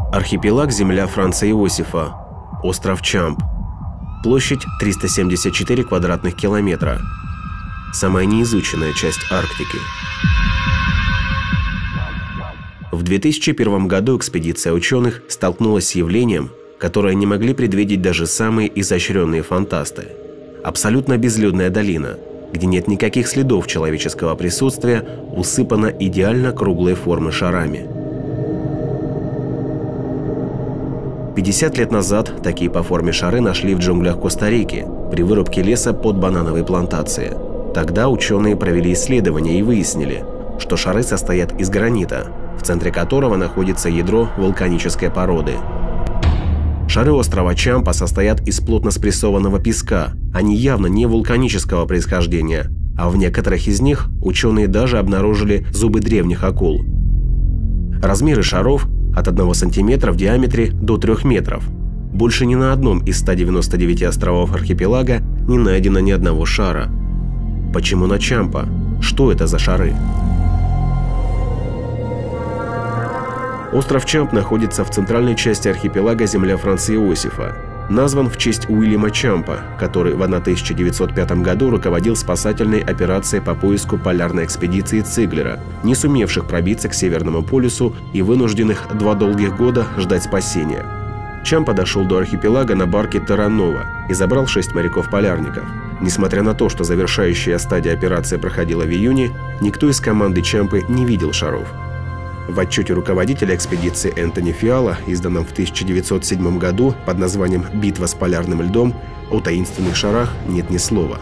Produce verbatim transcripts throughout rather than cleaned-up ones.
Архипелаг земля Франца Иосифа. Остров Чамп. Площадь триста семьдесят четыре квадратных километра. Самая неизученная часть Арктики. В две тысячи первом году экспедиция ученых столкнулась с явлением, которое не могли предвидеть даже самые изощренные фантасты. Абсолютно безлюдная долина, где нет никаких следов человеческого присутствия, усыпана идеально круглой формы шарами. пятьдесят лет назад такие по форме шары нашли в джунглях Коста-Рики при вырубке леса под банановой плантацией. Тогда ученые провели исследования и выяснили, что шары состоят из гранита, в центре которого находится ядро вулканической породы. Шары острова Чампа состоят из плотно спрессованного песка. Они явно не вулканического происхождения, а в некоторых из них ученые даже обнаружили зубы древних акул. Размеры шаров от одного сантиметра в диаметре до трёх метров. Больше ни на одном из ста девяноста девяти островов архипелага не найдено ни одного шара. Почему на Чампа? Что это за шары? Остров Чамп находится в центральной части архипелага земля Франца Иосифа. Назван в честь Уильяма Чампа, который в тысяча девятьсот пятом году руководил спасательной операцией по поиску полярной экспедиции Циглера, не сумевших пробиться к Северному полюсу и вынужденных два долгих года ждать спасения. Чампа дошел до архипелага на барке Терранова и забрал шесть моряков-полярников. Несмотря на то, что завершающая стадия операции проходила в июне, никто из команды Чампы не видел шаров. В отчете руководителя экспедиции Энтони Фиала, изданном в тысяча девятьсот седьмом году под названием «Битва с полярным льдом», о таинственных шарах нет ни слова.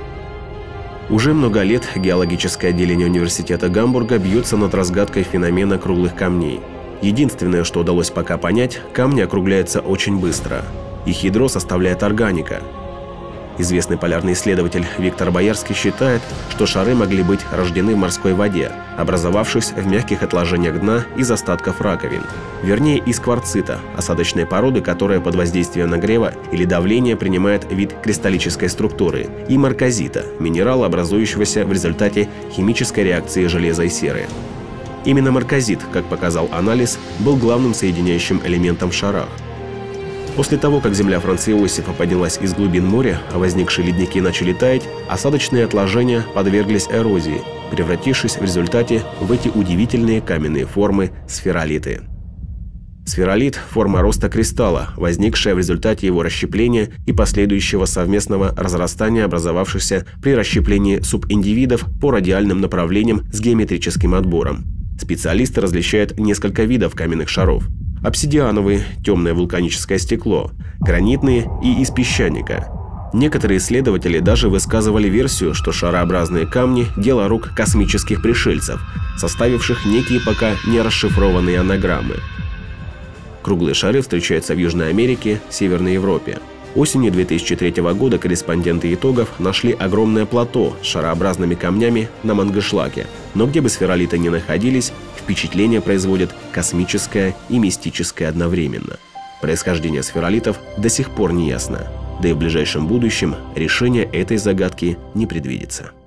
Уже много лет геологическое отделение университета Гамбурга бьется над разгадкой феномена круглых камней. Единственное, что удалось пока понять, камни округляются очень быстро. Их ядро составляет органика. Известный полярный исследователь Виктор Боярский считает, что шары могли быть рождены в морской воде, образовавшись в мягких отложениях дна из остатков раковин. Вернее, из кварцита, осадочной породы, которая под воздействием нагрева или давления принимает вид кристаллической структуры, и марказита, минерала, образующегося в результате химической реакции железа и серы. Именно марказит, как показал анализ, был главным соединяющим элементом в шарах. После того, как земля Франца Иосифа поднялась из глубин моря, а возникшие ледники начали таять, осадочные отложения подверглись эрозии, превратившись в результате в эти удивительные каменные формы сферолиты. Сферолит – форма роста кристалла, возникшая в результате его расщепления и последующего совместного разрастания, образовавшихся при расщеплении субиндивидов по радиальным направлениям с геометрическим отбором. Специалисты различают несколько видов каменных шаров. Обсидиановые – темное вулканическое стекло, гранитные и из песчаника. Некоторые исследователи даже высказывали версию, что шарообразные камни – дело рук космических пришельцев, составивших некие пока не расшифрованные анаграммы. Круглые шары встречаются в Южной Америке, Северной Европе. Осенью две тысячи третьего года корреспонденты итогов нашли огромное плато с шарообразными камнями на Мангышлаке. Но где бы сферолиты ни находились, впечатление производит космическое и мистическое одновременно. Происхождение сферолитов до сих пор не ясно, да и в ближайшем будущем решение этой загадки не предвидится.